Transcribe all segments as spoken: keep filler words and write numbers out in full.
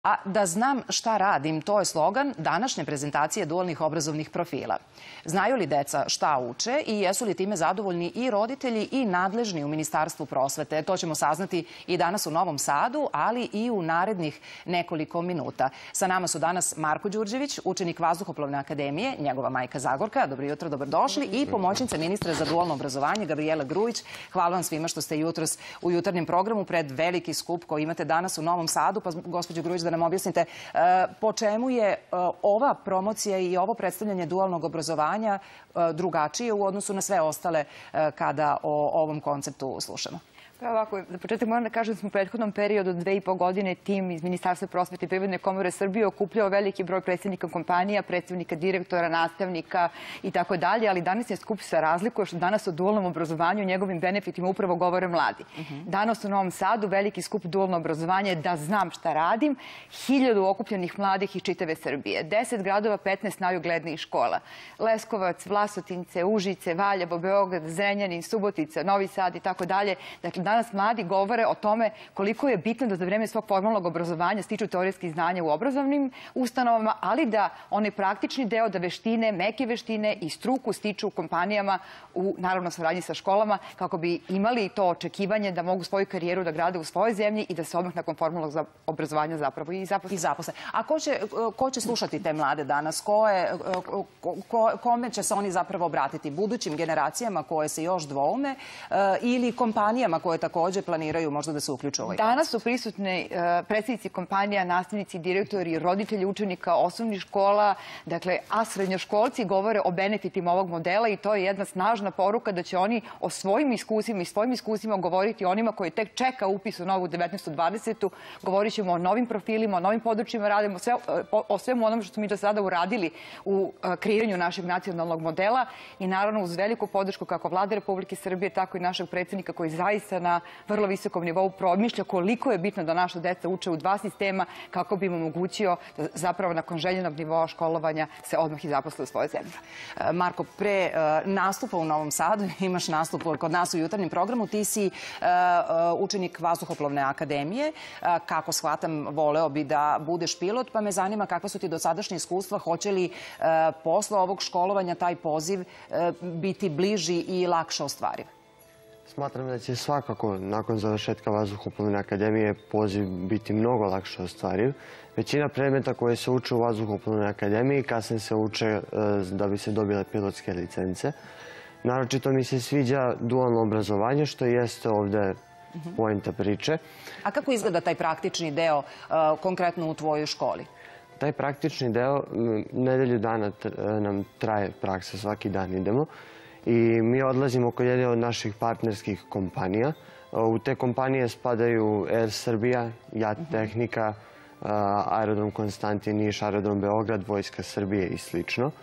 A da znam šta radim, to je slogan današnje prezentacije dualnih obrazovnih profila. Znaju li deca šta uče i jesu li time zadovoljni i roditelji i nadležni u Ministarstvu prosvete? To ćemo saznati i danas u Novom Sadu, ali i u narednih nekoliko minuta. Sa nama su danas Marko Đurđević, učenik Vazduhoplovne akademije, njegova majka Zagorka, dobro jutro, dobrodošli, i pomoćnica ministra za dualno obrazovanje Gabrijela Grujić. Hvala vam svima što ste jutros u jutarnjem programu pred veliki skup koji imate danas u Novom Sadu. Pa, gospođo Grujić, da nam objasnite po čemu je ova promocija i ovo predstavljanje dualnog obrazovanja drugačije u odnosu na sve ostale kada o ovom konceptu slušamo. Ovako, za početak moram da kažem da smo u prethodnom periodu dve i po godine tim iz Ministarstva prosvete i Privredne komore Srbije okupljao veliki broj predstavnika kompanija, predstavnika direktora, nastavnika i tako dalje, ali danas je skup se razlikuje što danas o dualnom obrazovanju i njegovim benefitima upravo govore mladi. Danas u Novom Sadu veliki skup dualno obrazovanje da znam šta radim, hiljadu okupljenih mladih iz čitave Srbije, deset gradova, petnaest najuglednijih škola. Leskovac, Vlasotince, Užice, Valjevo, Beograd, Zrenjanin, Subotica, Novi Sad i tako dalje. Dakle, danas mladi govore o tome koliko je bitno da za vreme svog formalnog obrazovanja stiču teorijskih znanja u obrazovnim ustanovama, ali da onaj praktični deo, da veštine, meke veštine i struku stiču u kompanijama u, naravno, saradnji sa školama, kako bi imali to očekivanje da mogu svoju karijeru da grade u svojoj zemlji i da se odmah nakon formalnog obrazovanja zapravo i zaposle. I zaposle. A ko će, ko će slušati te mlade danas? Ko je, ko, kome će se oni zapravo obratiti? Budućim generacijama koje se još dvoume ili kompanijama koje također planiraju možda da se uključu ovaj? Danas su prisutni predstavnici kompanija, nastavnici, direktori, roditelji učenika osnovnih škola, dakle, a srednjoškolci govore o benefitima ovog modela i to je jedna snažna poruka da će oni o svojim iskusima i svojim iskusima govoriti onima koji tek čeka upis u novu devetnaestu dvadesetu. Govorit ćemo o novim profilima, o novim područjima radimo, sve, o svemu onom što smo mi do sada uradili u kreiranju našeg nacionalnog modela i naravno uz veliku podršku kako Vlade Republike Srbije, tako i našeg predsjednika koji zaista na vrlo visokom nivou promišlja koliko je bitno da naša deca uče u dva sistema kako bi im omogućio da zapravo nakon željenog nivoa školovanja se odmah i zaposle u svojoj zemlji. Marko, pre nastupa u Novom Sadu, imaš nastup kod nas u jutarnjem programu, ti si učenik Vazduhoplovne akademije. Kako shvatam, voleo bi da budeš pilot, pa me zanima kakva su ti dosadašnje iskustva, hoće li posle ovog školovanja taj poziv biti bliži i lakše ostvariv? Smatram da će svakako nakon završetka Vazduhoplovne akademije poziv biti mnogo lakše ostvariv. Većina predmeta koje se uče u Vazduhoplovnoj akademiji kasnije se uče da bi se dobile pilotske licence. Naročito mi se sviđa dualno obrazovanje, što jeste ovde poenta priče. A kako izgleda taj praktični deo konkretno u tvojoj školi? Taj praktični deo, nedelju dana nam traje praksa, svaki dan idemo. I mi odlazimo kod jedne od naših partnerskih kompanija. U te kompanije spadaju Air Srbija, Jat Tehnika, Aerodrom Konstantin Niš, Aerodrom Beograd, Vojska Srbije i slično.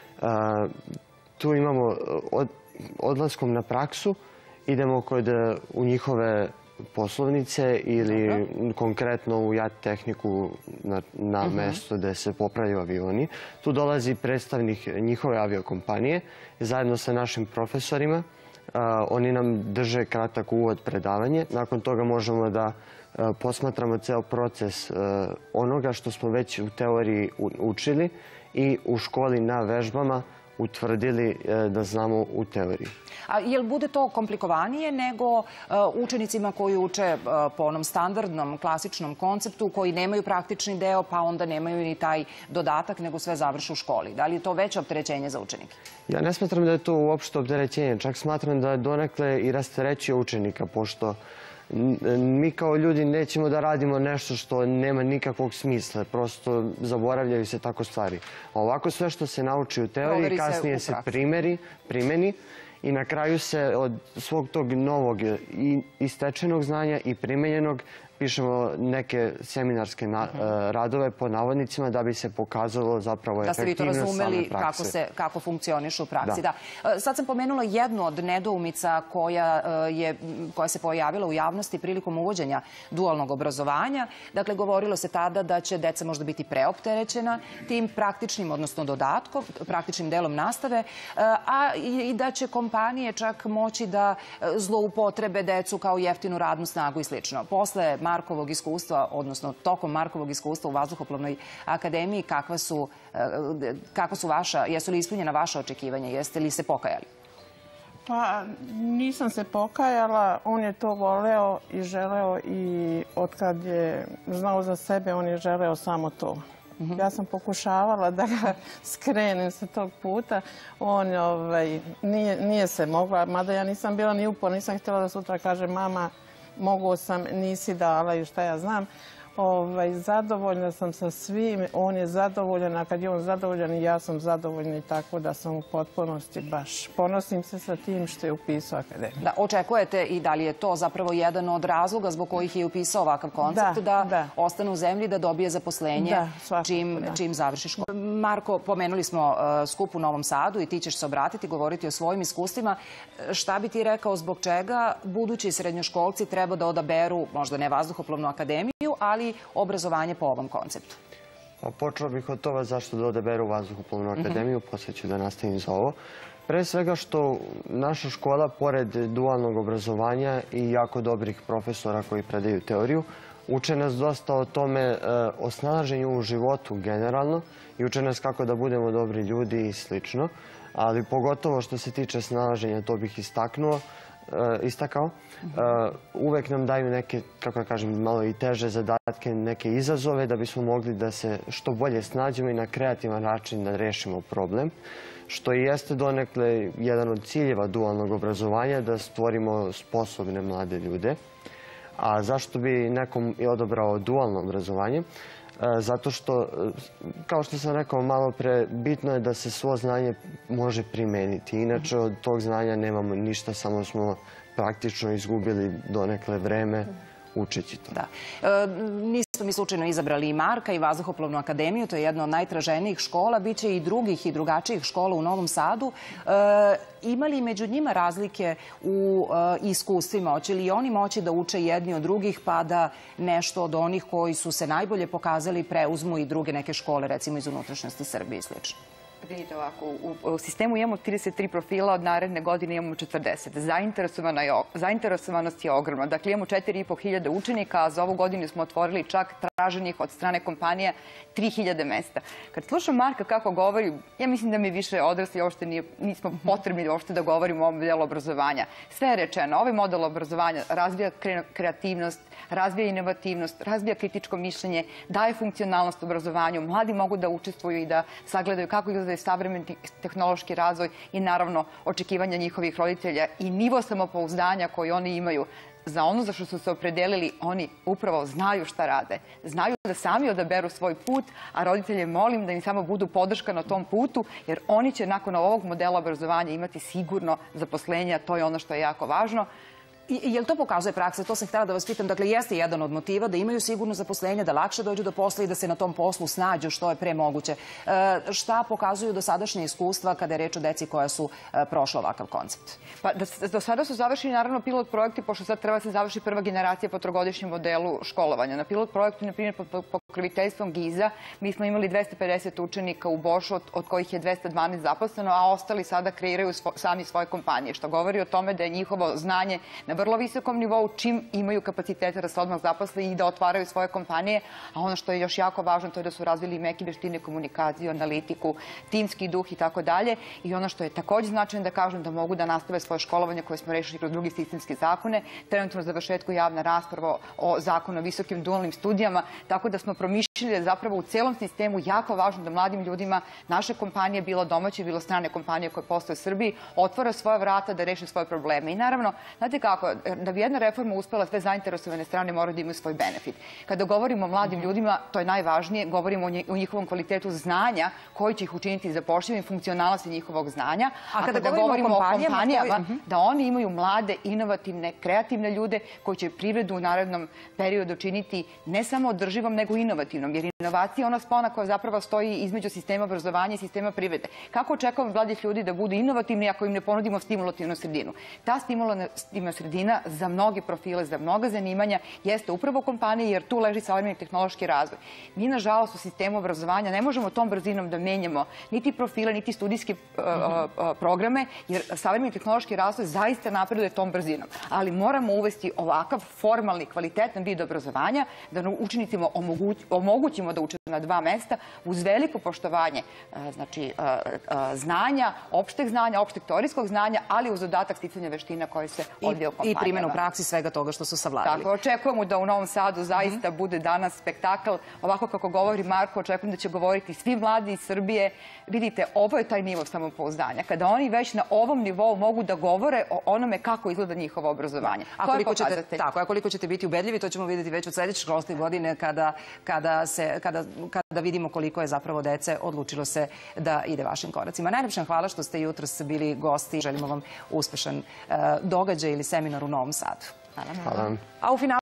Tu imamo odlaskom na praksu, idemo kod u njihove poslovnice ili konkretno u Jat Tehniku na mesto gde se popravljaju avioni. Tu dolazi predstavnik njihove aviokompanije zajedno sa našim profesorima. Oni nam drže kratak uvod predavanje. Nakon toga možemo da posmatramo ceo proces onoga što smo već u teoriji učili i u školi na vežbama utvrdili da znamo u teoriji. A je li bude to komplikovanije nego učenicima koji uče po onom standardnom, klasičnom konceptu, koji nemaju praktični deo, pa onda nemaju ni taj dodatak, nego sve završe u školi? Da li je to veće opterećenje za učenike? Ja ne smatram da je to uopšte opterećenje. Čak smatram da je donekle i rasterećuje učenika, pošto mi kao ljudi nećemo da radimo nešto što nema nikakvog smisla. Prosto zaboravljaju se tako stvari. Ovako sve što se nauči u teoriji, kasnije se primeni i na kraju se od svog tog novog i stečenog znanja i primenjenog pišemo neke seminarske radove pod navodnicima da bi se pokazalo zapravo efektivnost same prakse. Da ste vi to razumeli kako funkcioniš u praksi. Da. Sad sam pomenula jednu od nedoumica koja se pojavila u javnosti prilikom uvođenja dualnog obrazovanja. Dakle, govorilo se tada da će deca možda biti preopterećena tim praktičnim, odnosno dodatkom, praktičnim delom nastave, a i da će kompanije čak moći da zloupotrebe decu kao jeftinu radnu snagu i slično. Posle Markovog iskustva, odnosno tokom Markovog iskustva u Vazduhoplovnoj akademiji, kakva su, kako su vaša, jesu li ispunjena vaša očekivanja, jeste li se pokajali? Pa nisam se pokajala, on je to voleo i želeo i otkad je znao za sebe, on je želeo samo to. Ja sam pokušavala da ga skrenem sa tog puta. On nije se mogla, mada ja nisam bila ni uporna, nisam htjela da sutra kaže mama, mogu sam, nisi dala i šta ja znam. Zadovoljna sam sa svim, on je zadovoljan, a kad je on zadovoljan i ja sam zadovoljna, tako da sam u potpunosti baš. Ponosim se sa tim što je upisao akademiju. Da, očekujete i da li je to zapravo jedan od razloga zbog kojih je upisao ovakav koncept, da ostane u zemlji, da dobije zaposlenje čim završi školu? Marko, pomenuli smo skup u Novom Sadu i ti ćeš se obratiti, govoriti o svojim iskustvima. Šta bi ti rekao zbog čega budući srednjoškolci treba da odaberu, možda ne Vazduhoplovnu akademiju, ali obrazovanje po ovom konceptu? Počeo bih od toga zašto da odaberu Vazduhoplovnu akademiju, poslije ću da nastavim za ovo. Pre svega što naša škola, pored dualnog obrazovanja i jako dobrih profesora koji predaju teoriju, uče nas dosta o tome, o snalaženju u životu generalno i uče nas kako da budemo dobri ljudi i slično. Ali pogotovo što se tiče snalaženja, to bih istaknuo, istakao. Uvek nam daju neke, kako da kažem, malo i teže zadatke, neke izazove da bismo mogli da se što bolje snađemo i na kreativan način da rešimo problem, što i jeste donekle jedan od ciljeva dualnog obrazovanja, da stvorimo sposobne mlade ljude. A zašto bi nekom i odabrao dualno obrazovanje? Zato što, kao što sam rekao malo pre, bitno je da se svo znanje može primeniti. Inače, od tog znanja nemamo ništa, samo smo praktično izgubili donekle vreme učeći to. Da. Nismo mi slučajno izabrali i Marka i Vazduhoplovnu akademiju, to je jedna od najtraženijih škola, bit će i drugih i drugačijih škola u Novom Sadu. Ima li među njima razlike u iskustvima? Hoće li oni moći da uče jedni od drugih pa da nešto od onih koji su se najbolje pokazali preuzmu i druge neke škole, recimo iz unutrašnjosti Srbije i slično? Vidite ovako, u sistemu imamo trideset tri profila, od naredne godine imamo četrdeset. Zainteresovanost je ogromna. Dakle, imamo četiri i po hiljade učenika, a za ovu godinu smo otvorili čak traženih od strane kompanija tri hiljade mesta. Kad slušam Marka kako govori, ja mislim da mi više odrasli uopšte nismo potrebni uopšte da govorimo o ovom modelu obrazovanja. Sve je rečeno. Ovaj model obrazovanja razvija kreativnost, razvija inovativnost, razvija kritičko mišljenje, daje funkcionalnost obrazovanju. Mladi mogu da učestvuju i da sagledaju kako izgleda savremeni tehnološki razvoj i naravno očekivanja njihovih roditelja i nivo samopouzdanja koji oni imaju. Za ono za što su se opredelili, oni upravo znaju šta rade. Znaju da sami odaberu svoj put, a roditelje molim da im samo budu podrška na tom putu, jer oni će nakon ovog modela obrazovanja imati sigurno zaposlenje, a to je ono što je jako važno. Je li to pokazuje praksa? To sam htjela da vas pitam. Dakle, jeste jedan od motiva da imaju sigurno zaposlenje, da lakše dođu do posla i da se na tom poslu snađu što je pre moguće. Šta pokazuju dosadašnje iskustva kada je reč o deci koja su prošla ovakav koncept? Pa do sada su završeni naravno pilot projekti, pošto sad treba se završi prva generacija po trogodišnjem modelu školovanja. Na pilot projektu, na primjer, pod pokroviteljstvom GIZ-a, mi smo imali dvesta pedeset učenika u Bošu, od kojih je dvesta dvanaest zaposleno, a ostali sada kreiraju sami svoje kompanije, što govori o tome da je njihovo znanje na vrlo visokom nivou, čim imaju kapacitete da se odmah zaposle i da otvaraju svoje kompanije, a ono što je još jako važno to je da su razvili meke veštine, komunikaciju, analitiku, timski duh i tako dalje. I ono što je također značajno da kažem da mogu da nastave svoje školovanje koje smo rešili kroz drugi sistemske zakone. Trenutno na završetku javna rasprava o zakonu o visokim dualnim studijama, tako da smo promišljali da zapravo u celom sistemu jako važno da mladim ljudima naše kompanije, bilo domaće, bilo strane kompanije koje postoje u Srbiji, otvore svoja vrata da reše svoje probleme. I naravno, znate kako, da bi jedna reforma uspela, sve zainteresovane strane moraju da imaju svoj benefit. Kada govorimo o mladim ljudima, to je najvažnije, govorimo o njihovom kvalitetu znanja koji će ih učiniti zapošljivim, funkcionalnosti njihovog znanja. A kada govorimo o kompanijama, da oni imaju mlade, inovativne, kreativne ljude koji će privredu u narednom periodu činiti ne samo održivom, nego inovativnom, jer inovacija je ona spona koja zapravo stoji između sistema obrazovanja i sistema privrede. Kako očekujemo mladih ljudi da budu inovativni ako im ne ponudimo stimulativnu sredinu? Ta stimulativna sredina za mnoge profile, za mnoga zanimanja jeste upravo kompanije, jer tu leži savremeni tehnološki razvoj. Mi, nažalost, u sistemu obrazovanja ne možemo tom brzinom da menjamo niti profile, niti studijske programe, jer savremeni tehnološki razvoj zaista napreduje tom brzinom. Ali moramo uvesti ovakav formalni, kvalitetan vid obrazovanja, da učenicima omogućimo da uče na dva mesta uz veliko poštovanje znači, znanja, opšteg znanja, opšteg teorijskog znanja, ali uz dodatak sticanja veština koje se odvija u kompanijama. I primjenu praksi svega toga što su savladali. Tako, očekujemo da u Novom Sadu zaista bude danas spektakl. Ovako kako govori Marko, očekujem da će govoriti svi mladi iz Srbije. Vidite, ovo je taj nivo samopouzdanja. Kada oni već na ovom nivou mogu da govore o onome kako izgleda njihovo obrazovanje. A koliko ćete, tako, a koliko ćete biti ubedljivi, to ćemo vidjeti već od sljedeće školske godine kada, kada, se, kada, kada vidimo koliko je zapravo dece odlučilo se da ide vašim koracima. Najljepša hvala što ste jutros bili gosti. Želimo vam uspešan uh, događaj ili seminar u Novom Sadu. Hvala. A u finalu